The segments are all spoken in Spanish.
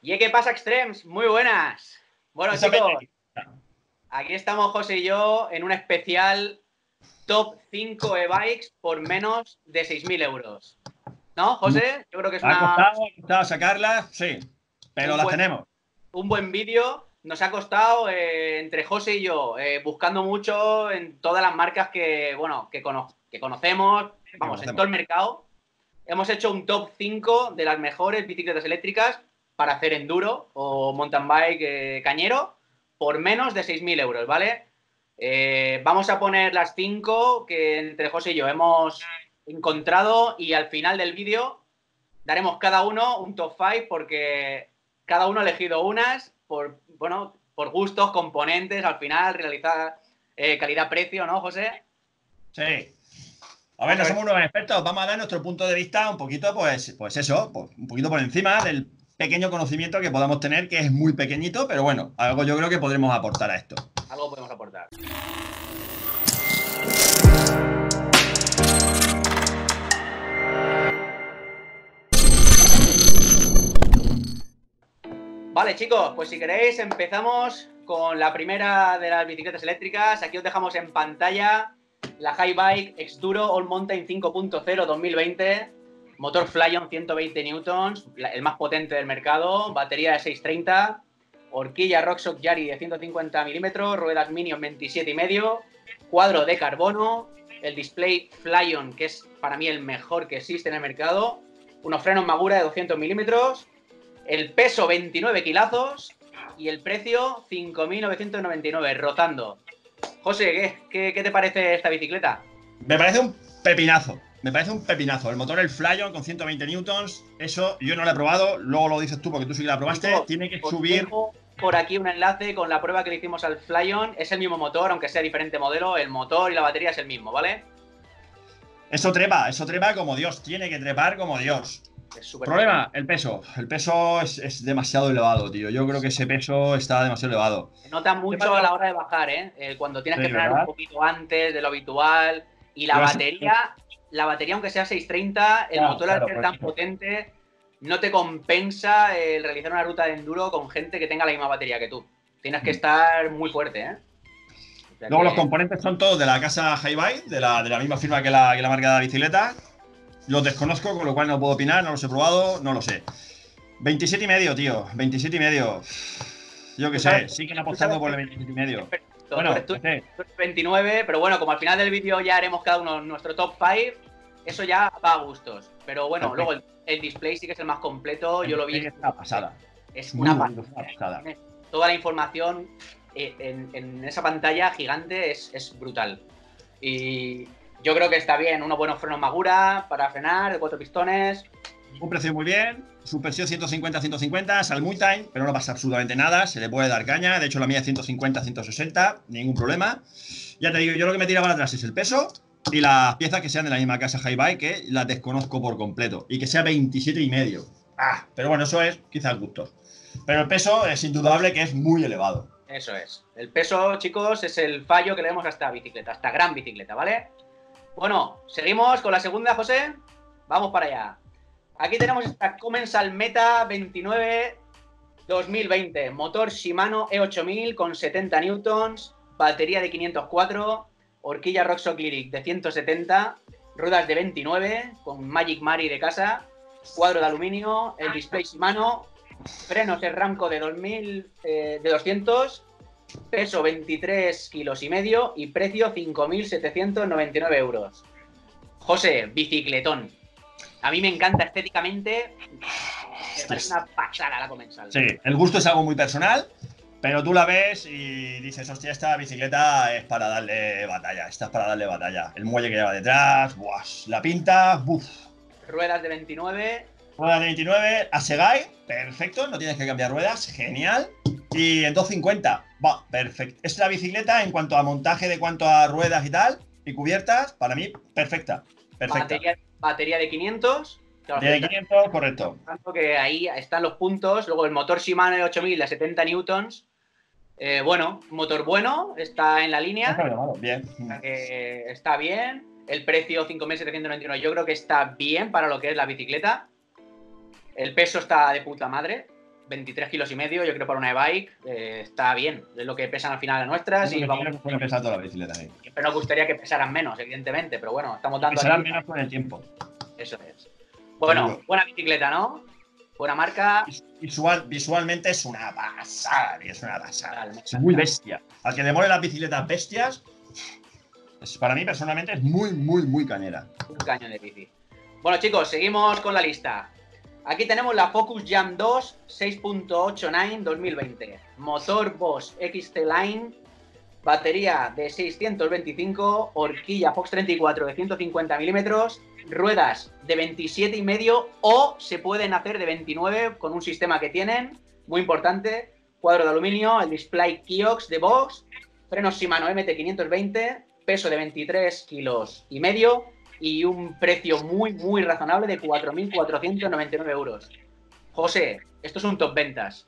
¿Y qué pasa, Extremes? Muy buenas. Bueno, Esa chicos, pequeñita. aquí estamos José y yo en un especial Top 5 e-bikes por menos de 6.000 euros. ¿No, José? Yo creo que es Ha costado sacarlas, sí, pero un las buen, tenemos. un buen vídeo. Nos ha costado, entre José y yo, buscando mucho en todas las marcas que, bueno, que conocemos, Que vamos, en todo conocemos. el mercado. Hemos hecho un top 5 de las mejores bicicletas eléctricas para hacer enduro o mountain bike cañero por menos de 6.000 euros, ¿vale? Vamos a poner las 5 que entre José y yo hemos encontrado y al final del vídeo daremos cada uno un top 5 porque cada uno ha elegido unas por, bueno, por gustos, componentes, al final realizar calidad-precio, ¿no, José? Sí. A ver, Vamos a no ver. somos unos expertos, vamos a dar nuestro punto de vista un poquito, pues eso, pues un poquito por encima del pequeño conocimiento que podamos tener, que es muy pequeñito, pero bueno, algo yo creo que podremos aportar a esto. Algo podemos aportar. Vale, chicos, pues si queréis empezamos con la primera de las bicicletas eléctricas. Aquí os dejamos en pantalla la High-Bike X-Duro All Mountain 5.0 2020, motor Flyon 120 newtons, el más potente del mercado, batería de 630, horquilla RockShox Yari de 150 milímetros, ruedas Minion 27,5, cuadro de carbono, el display Flyon, que es para mí el mejor que existe en el mercado, unos frenos Magura de 200 milímetros, el peso 29 kilazos y el precio 5.999, rotando. José, ¿qué te parece esta bicicleta? Me parece un pepinazo, me parece un pepinazo. El motor, el Flyon con 120 newtons, eso yo no lo he probado, luego lo dices tú porque tú sí que la probaste, Chicos, tiene que os subir. dejo por aquí un enlace con la prueba que le hicimos al Flyon. Es el mismo motor, aunque sea diferente modelo, el motor y la batería es el mismo, ¿vale? Eso trepa como Dios, tiene que trepar como Dios. Es súper potente. Problema, el peso. El peso es demasiado elevado, tío. Yo creo que ese peso está demasiado elevado. Se nota Tema mucho de a los- la hora de bajar, ¿eh? Cuando tienes Sí, que frenar un ¿verdad? poquito antes de lo habitual. Y Pero la batería, aunque sea 630, el claro, motor al claro, ser por tan eso. potente, no te compensa el realizar una ruta de enduro con gente que tenga la misma batería que tú. Tienes que Mm. estar muy fuerte, ¿eh? O sea Luego los que componentes son todos de la casa Hi-Bike, de la misma firma que la marca de la bicicleta. Los desconozco, con lo cual no puedo opinar, no los he probado, no lo sé. 27,5, tío. 27,5. Yo qué tú sabes, sé, siguen tú sabes apostando por el 27,5. perfecto, Bueno, tú no sé. eres 29, pero bueno, como al final del vídeo ya haremos cada uno nuestro top 5, eso ya va a gustos. Pero bueno, luego Perfecto. el display sí que es el más completo, El yo lo vi. display es una pasada. Es Es muy una bonito, pasada. es una pasada. Tienes toda la información en esa pantalla gigante, es brutal. Y yo creo que está bien, unos buenos frenos Magura para frenar, de 4 pistones. Un precio muy bien, suspensión 150-150, Salmultime, pero no pasa absolutamente nada, se le puede dar caña, de hecho la mía es 150-160, ningún problema. Ya te digo, yo lo que me tira para atrás es el peso y las piezas que sean de la misma casa Hi-Bike, que las desconozco por completo, y que sea 27,5. Pero bueno, eso es quizás gusto. Pero el peso es indudable que es muy elevado. Eso es. El peso, chicos, es el fallo que le demos a esta bicicleta, a esta gran bicicleta, ¿vale? Bueno, seguimos con la segunda, José. Vamos para allá. Aquí tenemos esta Comensal Meta 29 2020. Motor Shimano E8000 con 70 newtons, batería de 504, horquilla Rocksock Lyric de 170, ruedas de 29 con Magic Mari de casa, cuadro de aluminio, el display Shimano, frenos Ramco de 2000, de 200, peso 23 kilos y medio y precio 5.799 euros. José, bicicletón. A mí me encanta estéticamente. Me parece una pasada la comensal. Sí, el gusto es algo muy personal, pero tú la ves y dices, hostia, esta bicicleta es para darle batalla, esta es para darle batalla. El muelle que lleva detrás, ¡buah! La pinta, ¡buf! Ruedas de 29. Rueda de 29, Asegai, perfecto, no tienes que cambiar ruedas, genial. Y en 250, va, perfecto. Es la bicicleta en cuanto a montaje, de cuanto a ruedas y tal, y cubiertas, para mí, perfecta, perfecta. Batería de 500. De 500, correcto. Que ahí están los puntos. Luego el motor Shimano de 8000 a 70 newtons. Bueno, motor bueno, está en la línea. Bien. Está bien. El precio 5.799 yo creo que está bien para lo que es la bicicleta. El peso está de puta madre. 23 kilos y medio, yo creo para una e-bike está bien. Es lo que pesan al final las nuestras. Y vamos, pueden pesar todas las bicicletas ahí. Siempre nos gustaría que pesaran menos, evidentemente, pero bueno, estamos dando. Pesarán menos con el tiempo. Eso es. Bueno, buena bicicleta, ¿no? Buena marca. Visualmente es una pasada, tío, es una pasada. Es muy bestia. Al que le molen las bicicletas bestias, para mí personalmente es muy cañera. Un cañón de bici. Bueno, chicos, seguimos con la lista. Aquí tenemos la Focus Jam 2 6.89 2020. Motor Boss XT Line. Batería de 625. Horquilla Fox 34 de 150 milímetros. Ruedas de 27,5 o se pueden hacer de 29 con un sistema que tienen. Muy importante. Cuadro de aluminio. El display Kiox de Box. Frenos Shimano MT520. Peso de 23 kilos y medio. Y un precio muy razonable de 4.499 euros. José, esto es un top ventas.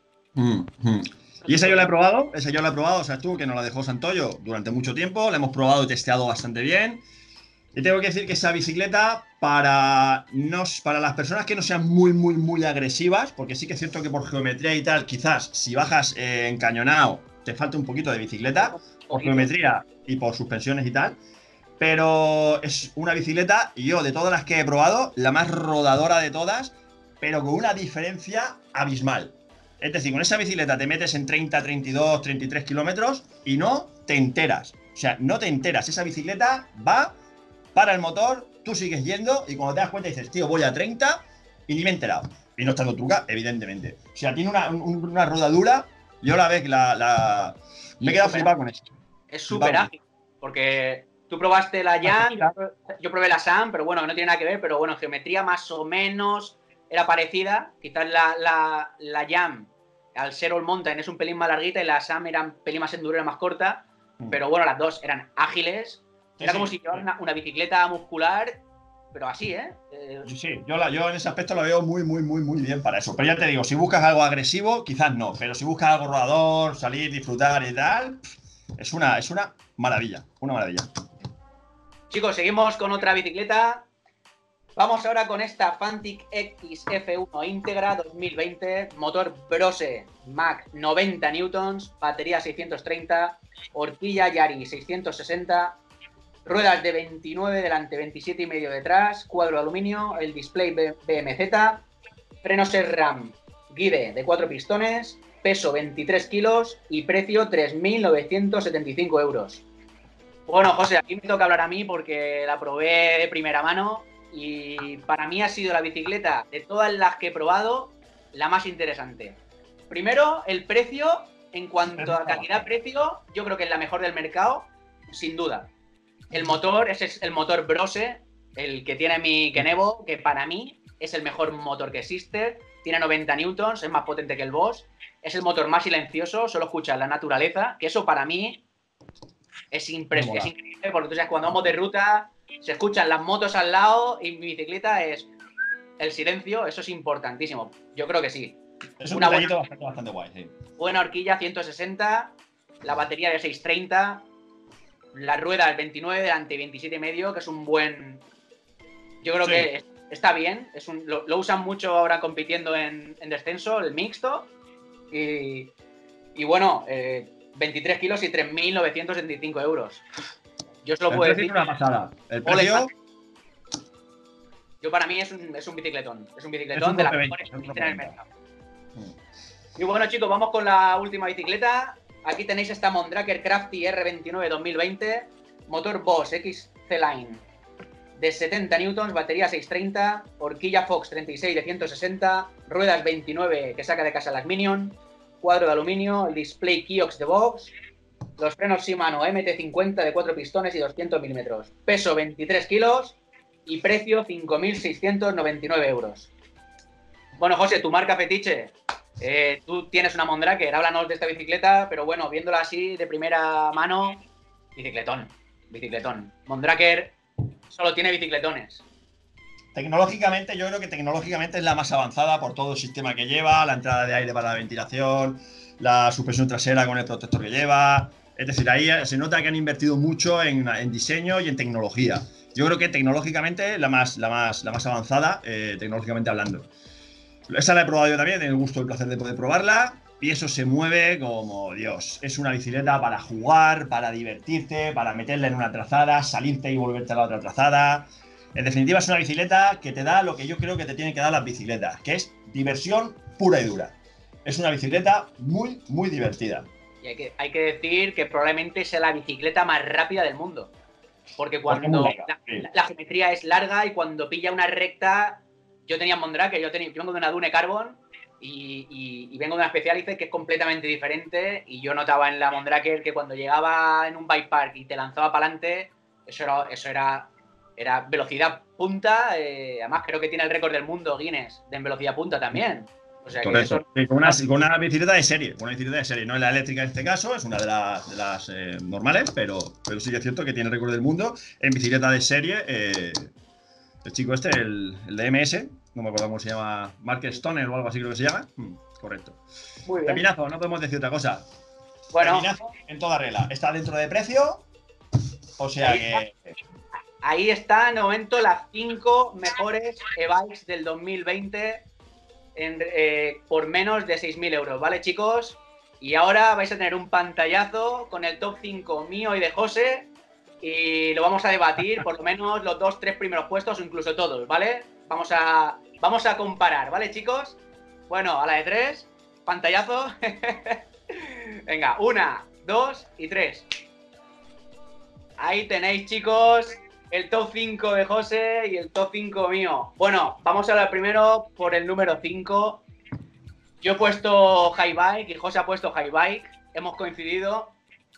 Y esa yo la he probado, o sea, tú, que nos la dejó Santoyo durante mucho tiempo, la hemos probado y testeado bastante bien. Y tengo que decir que esa bicicleta, para las personas que no sean muy agresivas, porque sí que es cierto que por geometría y tal, quizás si bajas encañonado, te falta un poquito de bicicleta, por geometría y por suspensiones y tal. Pero es una bicicleta, y yo de todas las que he probado, la más rodadora de todas, pero con una diferencia abismal. Es decir, con esa bicicleta te metes en 30, 32, 33 kilómetros y no te enteras. O sea, no te enteras. Esa bicicleta va, para el motor, tú sigues yendo y cuando te das cuenta dices, tío, voy a 30 y ni me he enterado. Y no estando truca, evidentemente. O sea, tiene una rodadura. Yo la vez que me he quedado flipado con esto. Es súper ágil, porque tú probaste la Jam, yo probé la Sam, pero bueno, no tiene nada que ver, pero bueno, en geometría más o menos era parecida. Quizás la Jam, al ser All Mountain, es un pelín más larguita y la Sam era un pelín más endurera, más corta, pero bueno, las dos eran ágiles. Era como si llevaras una bicicleta muscular, pero así, ¿eh? Sí, yo en ese aspecto lo veo muy bien para eso. Pero ya te digo, si buscas algo agresivo, quizás no, pero si buscas algo rodador, salir, disfrutar y tal, es una maravilla, una maravilla. Chicos, seguimos con otra bicicleta. Vamos ahora con esta Fantic X F1 Integra 2020, motor Brose Mac 90 newtons, batería 630, horquilla Yari 660, ruedas de 29 delante, 27,5 detrás, cuadro de aluminio, el display BMZ, frenos SRAM Guide de 4 pistones, peso 23 kilos y precio 3.975 euros. Bueno, José, aquí me toca hablar a mí porque la probé de primera mano y para mí ha sido la bicicleta de todas las que he probado la más interesante. Primero, el precio, en cuanto a calidad-precio, yo creo que es la mejor del mercado, sin duda. El motor, ese es el motor Brose, el que tiene mi Kenevo, que para mí es el mejor motor que existe. Tiene 90 newtons, es más potente que el Boss. Es el motor más silencioso, solo escucha la naturaleza, que eso para mí es increíble, porque tú sabes, cuando vamos de ruta se escuchan las motos al lado y mi bicicleta es el silencio, eso es importantísimo. Yo creo que sí. Es un detallito bastante guay, sí. Buena horquilla, 160, la batería de 630, la rueda del 29, delante 27,5, que es un buen... Yo creo que está bien, lo usan mucho ahora compitiendo en descenso, el mixto, y bueno, 23 kilos y 3.975 euros. Yo os lo puedo decir. Es una pasada. El precio... Yo para mí es un bicicletón. Es un bicicletón de las mejores que existen en el mercado. Y bueno, chicos, vamos con la última bicicleta. Aquí tenéis esta Mondraker Crafty R29 2020. Motor Boss XC Line de 70 newtons, batería 630, horquilla Fox 36 de 160, ruedas 29 que saca de casa las Minion, cuadro de aluminio, el display Kiox de Box, los frenos Shimano MT50 de 4 pistones y 200 milímetros, peso 23 kilos y precio 5.699 euros. Bueno, José, tu marca fetiche, tú tienes una Mondraker, háblanos de esta bicicleta, pero bueno, viéndola así de primera mano, bicicletón. Mondraker solo tiene bicicletones. Tecnológicamente, yo creo que tecnológicamente es la más avanzada por todo el sistema que lleva, la entrada de aire para la ventilación, la suspensión trasera con el protector que lleva. Es decir, ahí se nota que han invertido mucho en diseño y en tecnología. Yo creo que tecnológicamente la más avanzada, tecnológicamente hablando. Esa la he probado yo también, tengo el gusto y el placer de poder probarla. Y eso se mueve como Dios. Es una bicicleta para jugar, para divertirte, para meterla en una trazada, salirte y volverte a la otra trazada. En definitiva, es una bicicleta que te da lo que yo creo que te tienen que dar las bicicletas, que es diversión pura y dura. Es una bicicleta muy, muy divertida. Y hay que decir que probablemente sea la bicicleta más rápida del mundo. Porque Porque es muy cuando larga, sí. la geometría es larga y cuando pilla una recta, yo tenía en Mondrake, yo vengo de una Dune Carbon y vengo de una Specialized que es completamente diferente y yo notaba en la Mondrake que cuando llegaba en un bike park y te lanzaba para adelante, eso era velocidad punta, además creo que tiene el récord del mundo Guinness de en velocidad punta también. O sea que Correcto. eso, Sí, con una bicicleta de serie. Una bicicleta de serie. No es la eléctrica en este caso, es una de las normales, pero sí que es cierto que tiene récord del mundo en bicicleta de serie. El chico este, el de MS, no me acuerdo cómo se llama, Mark Stoner o algo así creo que se llama. Correcto. muy bien. Pepinazo, no podemos decir otra cosa. Bueno, Pepinazo en toda regla. Está dentro de precio, o sea que... ahí están de momento las 5 mejores e-bikes del 2020 por menos de 6.000 euros, ¿vale, chicos? Y ahora vais a tener un pantallazo con el top 5 mío y de José y lo vamos a debatir, por lo menos los 2-3 primeros puestos o incluso todos, ¿vale? Vamos a comparar, ¿vale, chicos? Bueno, a la de 3, pantallazo. Venga, 1, 2 y 3. Ahí tenéis, chicos, el top 5 de José y el top 5 mío. Bueno, vamos a hablar primero por el número 5. Yo he puesto High Bike y José ha puesto High Bike. Hemos coincidido.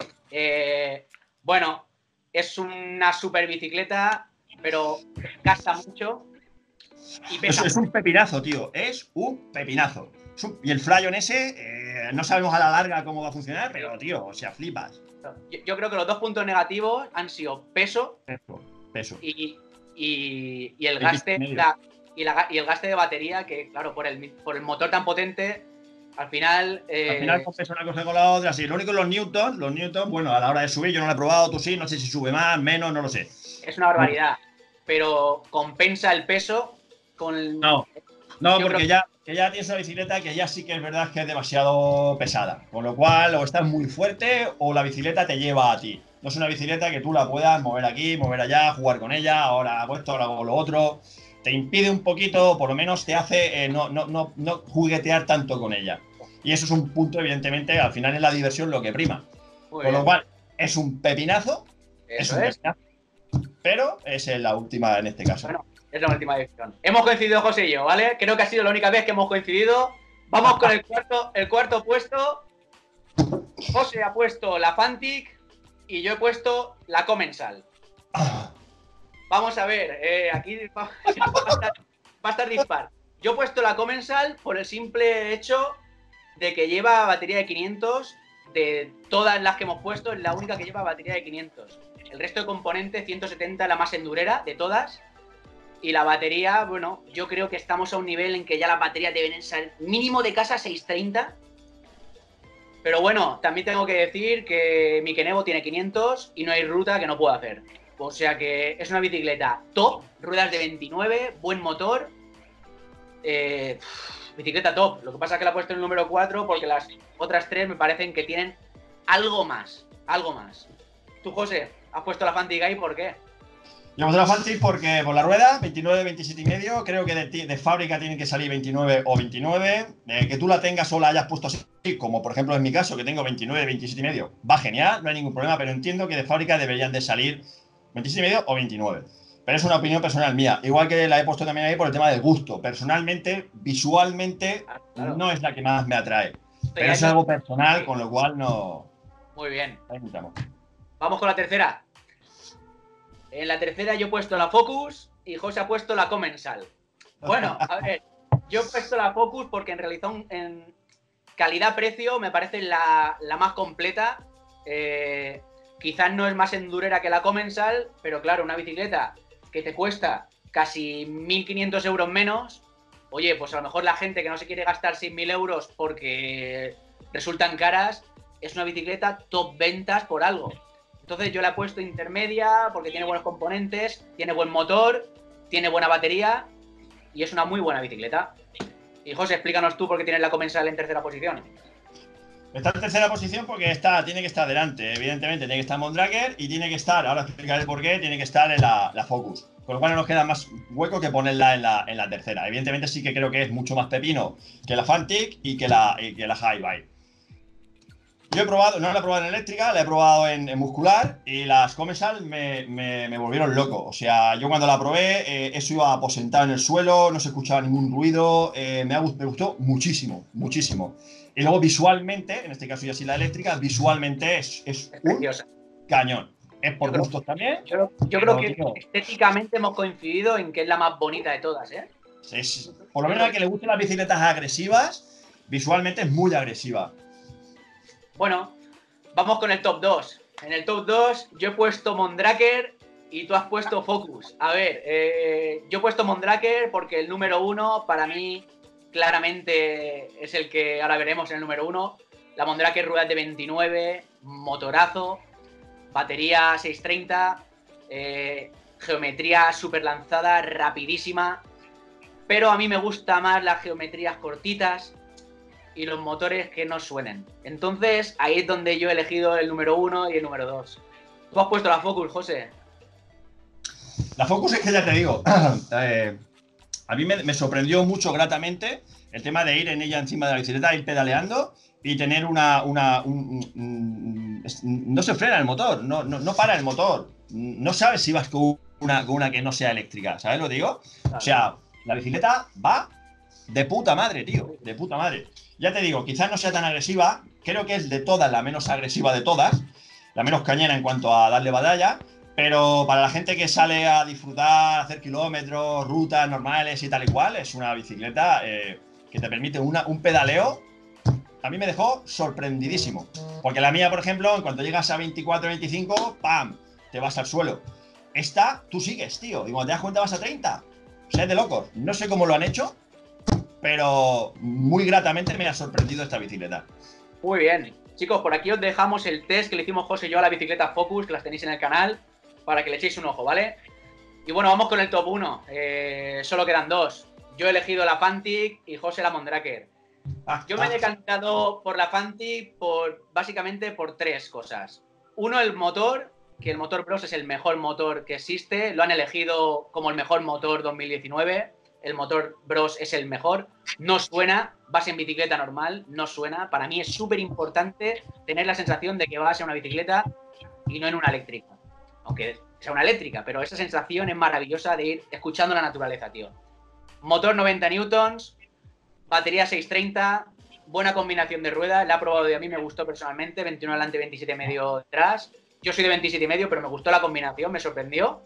Bueno, es una super bicicleta, pero gasta mucho y pesa. Es un pepinazo, tío. Es un pepinazo. Y el Flyon ese, no sabemos a la larga cómo va a funcionar, pero, tío, o sea, flipas. Yo creo que los 2 puntos negativos han sido peso. Peso. Y el gaste y el gaste de batería, que claro, por el motor tan potente, al final compensa una cosa con la otra. Sí, lo único los Newton, bueno, a la hora de subir, yo no lo he probado, tú sí, no sé si sube más, menos, no lo sé. Es una barbaridad, pero compensa el peso con... No, porque ya tienes una bicicleta que ya sí que es verdad que es demasiado pesada. Con lo cual, o estás muy fuerte o la bicicleta te lleva a ti. No es una bicicleta que tú la puedas mover aquí, mover allá, jugar con ella, ahora hago esto, ahora hago lo otro. Te impide un poquito, por lo menos te hace no juguetear tanto con ella. Y eso es un punto, evidentemente, al final es la diversión lo que prima. Con lo cual, es un pepinazo. Pepinazo, pero es la última en este caso. Bueno, es la última edición. Hemos coincidido José y yo, ¿vale? Creo que ha sido la única vez que hemos coincidido. Vamos con el cuarto puesto. José ha puesto la Fantic y yo he puesto la Comensal. Vamos a ver, aquí va a estar dispar. Yo he puesto la Comensal por el simple hecho de que lleva batería de 500. De todas las que hemos puesto, es la única que lleva batería de 500. El resto de componentes, 170, la más endurera de todas. Y la batería, bueno, yo creo que estamos a un nivel en que ya las baterías deben ser mínimo de casa 630. Pero bueno, también tengo que decir que mi Kenevo tiene 500 y no hay ruta que no pueda hacer. O sea que es una bicicleta top, ruedas de 29, buen motor. Bicicleta top. Lo que pasa es que la he puesto en el número 4 porque las otras 3 me parecen que tienen algo más. Algo más. Tú, José, has puesto la Fantic ahí, ¿por qué? Yo puse la Fantic porque por la rueda, 29, 27 y medio, creo que de fábrica tienen que salir 29 o 29. Que tú la tengas o la hayas puesto así, como por ejemplo en mi caso, que tengo 29, 27 y medio, va genial, no hay ningún problema, pero entiendo que de fábrica deberían de salir 27 y medio o 29. Pero es una opinión personal mía. Igual que la he puesto también ahí por el tema del gusto. Personalmente, visualmente, claro, no es la que más me atrae. Pero es algo personal, con lo cual no... Muy bien. Ahí estamos. Vamos con la tercera. En la tercera yo he puesto la Focus y José ha puesto la Comensal. Bueno, a ver, yo he puesto la Focus porque en realidad en calidad-precio me parece la más completa. Quizás no es más endurera que la Comensal, pero claro, una bicicleta que te cuesta casi 1.500 euros menos, oye, pues a lo mejor la gente que no se quiere gastar 6.000 euros porque resultan caras, es una bicicleta top ventas por algo. Entonces yo la he puesto intermedia porque tiene buenos componentes, tiene buen motor, tiene buena batería y es una muy buena bicicleta. Y José, explícanos tú por qué tienes la comensal en tercera posición. Está en tercera posición porque tiene que estar delante. Evidentemente, tiene que estar Mondraker y tiene que estar, ahora explicaré por qué, tiene que estar en la Focus. Con lo cual no nos queda más hueco que ponerla en la tercera. Evidentemente sí que creo que es mucho más pepino que la Fantic y que la Hi-Fi. Yo he probado, no la he probado en eléctrica, la he probado en muscular y las Comensal me volvieron loco. O sea, yo cuando la probé, eso iba aposentado en el suelo, no se escuchaba ningún ruido, me gustó muchísimo, muchísimo. Y luego visualmente, en este caso ya sí la eléctrica, visualmente es un preciosa. cañón. Es por gustos también. Yo creo que estéticamente hemos coincidido en que es la más bonita de todas, ¿eh? Por lo menos al que le gusten las bicicletas agresivas, visualmente es muy agresiva. Bueno, vamos con el top 2. En el top 2 yo he puesto Mondraker y tú has puesto Focus. A ver, yo he puesto Mondraker porque el número 1 para mí claramente es el que ahora veremos en el número 1. La Mondraker ruedas de 29, motorazo, batería 630, geometría super lanzada, rapidísima. Pero a mí me gusta más las geometrías cortitas y los motores que no suenen. Entonces, ahí es donde yo he elegido el número 1 y el número 2. ¿Tú has puesto la Focus, José? La Focus es que ya te digo, a mí me sorprendió mucho gratamente el tema de ir en ella encima de la bicicleta, ir pedaleando y tener no se frena el motor, no para el motor. No sabes si vas con una que no sea eléctrica, ¿sabes lo digo? Claro. O sea, la bicicleta va de puta madre, tío, de puta madre. Ya te digo, quizás no sea tan agresiva, creo que es de todas la menos agresiva de todas, la menos cañera en cuanto a darle batalla, pero para la gente que sale a disfrutar, hacer kilómetros, rutas normales y tal y cual, es una bicicleta que te permite un pedaleo. A mí me dejó sorprendidísimo, porque la mía, por ejemplo, en cuanto llegas a 24, 25, ¡pam!, te vas al suelo. Esta, tú sigues, tío, y cuando te das cuenta vas a 30. O sea, es de locos. No sé cómo lo han hecho, pero muy gratamente me ha sorprendido esta bicicleta. Muy bien. Chicos, por aquí os dejamos el test que le hicimos José y yo a la bicicleta Focus, que las tenéis en el canal, para que le echéis un ojo, ¿vale? Y bueno, vamos con el top 1. Solo quedan dos. Yo he elegido la Fantic y José la Mondraker. Yo me he decantado por la Fantic básicamente por tres cosas. Uno, el motor, que el motor Bros es el mejor motor que existe. Lo han elegido como el mejor motor 2019. El motor Bros es el mejor. No suena, vas en bicicleta normal, no suena. Para mí es súper importante tener la sensación de que vas en una bicicleta y no en una eléctrica. Aunque sea una eléctrica, pero esa sensación es maravillosa de ir escuchando la naturaleza, tío. Motor 90 newtons, batería 630, buena combinación de ruedas. La he probado y a mí me gustó personalmente. 21 adelante, 27 medio detrás. Yo soy de 27 medio, pero me gustó la combinación, me sorprendió.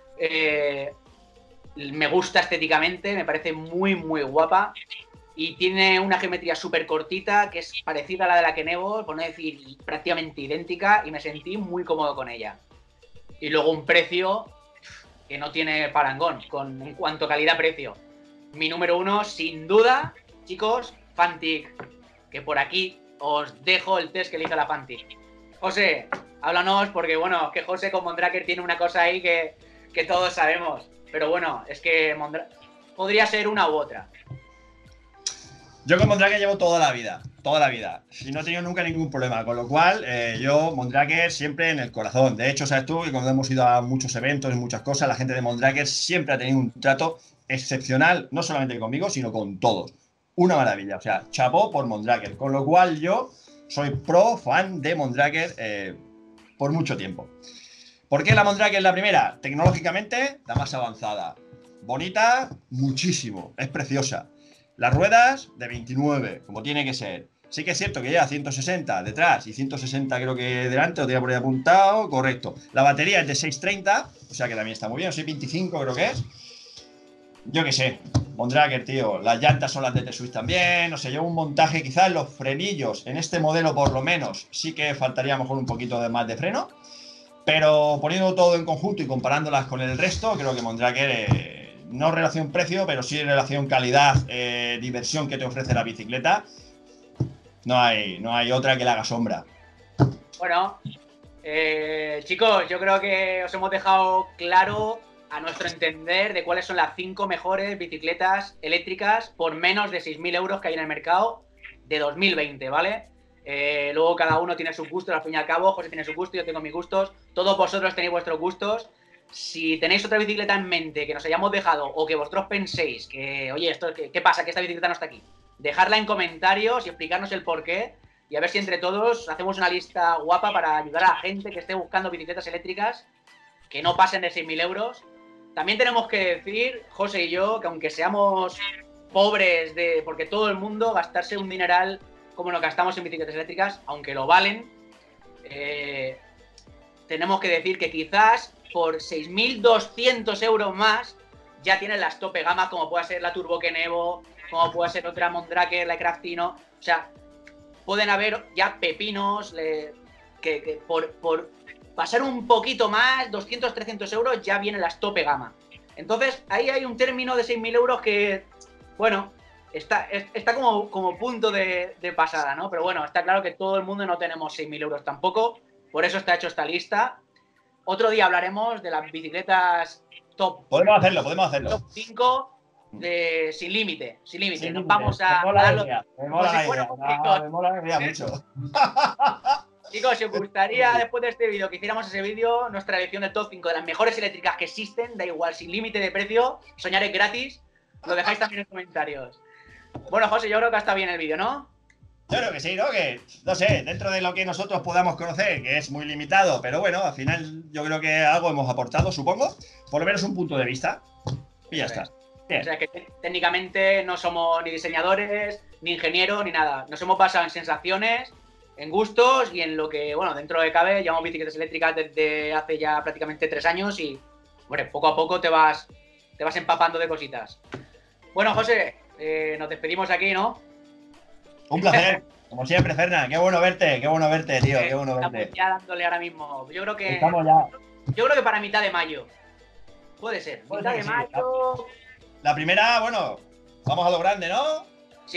Me gusta estéticamente, me parece muy, muy guapa. Y tiene una geometría súper cortita, que es parecida a la de la Kenevo, por no decir prácticamente idéntica, y me sentí muy cómodo con ella. Y luego un precio que no tiene parangón en cuanto a calidad-precio. Mi número 1, sin duda, chicos, Fantic, que por aquí os dejo el test que le hizo la Fantic. José, háblanos, porque bueno, que José con Mondraker tiene una cosa ahí que todos sabemos. Pero bueno, es que podría ser una u otra. Yo con Mondraker llevo toda la vida. Y no he tenido nunca ningún problema. Con lo cual, yo, Mondraker siempre en el corazón. De hecho, sabes tú que cuando hemos ido a muchos eventos y muchas cosas, la gente de Mondraker siempre ha tenido un trato excepcional, no solamente conmigo, sino con todos. Una maravilla. O sea, chapó por Mondraker. Con lo cual, yo soy fan de Mondraker por mucho tiempo. ¿Por qué la Mondraker es la primera? Tecnológicamente, la más avanzada. Bonita, muchísimo. Es preciosa. Las ruedas de 29, como tiene que ser. Sí que es cierto que lleva 160 detrás y 160 creo que delante, lo tenía por ahí apuntado, correcto. La batería es de 630, o sea que también está muy bien, 625 creo que es. Yo qué sé, Mondraker, tío, las llantas son las de T-Swiss también, no sé, lleva un montaje, quizás los frenillos, en este modelo por lo menos, sí que faltaría a lo mejor un poquito más de freno, pero poniendo todo en conjunto y comparándolas con el resto, creo que Mondraker... no relación precio, pero sí relación calidad, diversión que te ofrece la bicicleta. No hay otra que le haga sombra. Bueno, chicos, yo creo que os hemos dejado claro a nuestro entender, de cuáles son las 5 mejores bicicletas eléctricas por menos de 6.000 euros que hay en el mercado de 2020, ¿vale? Luego cada uno tiene sus gustos, al fin y al cabo, José tiene su gusto, yo tengo mis gustos, todos vosotros tenéis vuestros gustos. Si tenéis otra bicicleta en mente que nos hayamos dejado o que vosotros penséis que, oye, esto, ¿qué pasa? Que esta bicicleta no está aquí. Dejadla en comentarios y explicarnos el porqué y a ver si entre todos hacemos una lista guapa para ayudar a la gente que esté buscando bicicletas eléctricas que no pasen de 6.000 euros. También tenemos que decir, José y yo, que aunque seamos pobres porque todo el mundo gastarse un dineral como lo gastamos en bicicletas eléctricas, aunque lo valen, tenemos que decir que quizás por 6.200 euros más ya tienen las tope gama, como puede ser la Turbo Evo, como puede ser otra Mondraker, la Craftino. O sea, pueden haber ya pepinos que por pasar un poquito más, 200, 300 euros, ya vienen las tope gama. Entonces, ahí hay un término de 6.000 euros que, bueno, está como punto de pasada, ¿no? Pero bueno, está claro que todo el mundo no tenemos 6.000 euros tampoco, por eso está hecho esta lista. Otro día hablaremos de las bicicletas top. Podemos hacerlo. Top 5 sin límite. Nos vamos a darlo. Me mola la idea mucho. Chicos, si os gustaría, después de este vídeo, que hiciéramos ese vídeo, nuestra edición del top 5 de las mejores eléctricas que existen, da igual, sin límite de precio, soñar es gratis, lo dejáis también en comentarios. Bueno, José, yo creo que está bien el vídeo, ¿no? Yo creo que sí, ¿no? Que, no sé, dentro de lo que nosotros podamos conocer, que es muy limitado, pero bueno, al final yo creo que algo hemos aportado, supongo, por lo menos un punto de vista, y ya está. Bien. O sea, que técnicamente no somos ni diseñadores, ni ingenieros, ni nada. Nos hemos basado en sensaciones, en gustos y en lo que, bueno, dentro de cabe, llevamos bicicletas eléctricas desde hace ya prácticamente 3 años y, bueno, poco a poco te vas empapando de cositas. Bueno, José, nos despedimos aquí, ¿no? Un placer, como siempre, Fernan. Qué bueno verte, tío, qué bueno verte. Estamos ya dándole ahora mismo. Yo creo que para mitad de mayo. Puede ser. Mitad de mayo. La primera, bueno, vamos a lo grande, ¿no? Sí.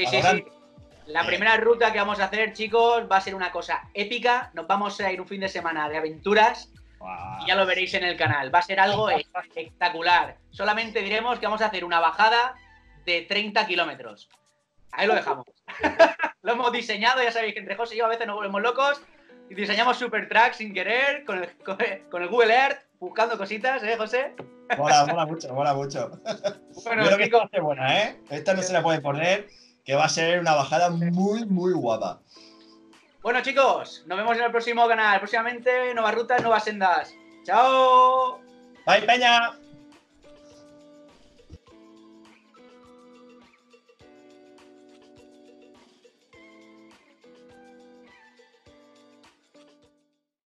La primera ruta que vamos a hacer, chicos, va a ser una cosa épica. Nos vamos a ir un fin de semana de aventuras. Wow. Y ya lo veréis en el canal. Va a ser algo espectacular. Solamente diremos que vamos a hacer una bajada de 30 kilómetros. Ahí lo dejamos. Lo hemos diseñado, ya sabéis que entre José y yo a veces nos volvemos locos y diseñamos super track sin querer con el Google Earth, buscando cositas, ¿eh, José? Mola mucho. Bueno, yo creo que esta va a ser buena, ¿eh? Esta no se la puede poner, que va a ser una bajada muy guapa. Bueno, chicos, nos vemos en el próximo canal. Próximamente, nuevas rutas, nuevas sendas. ¡Chao! ¡Bye, Peña!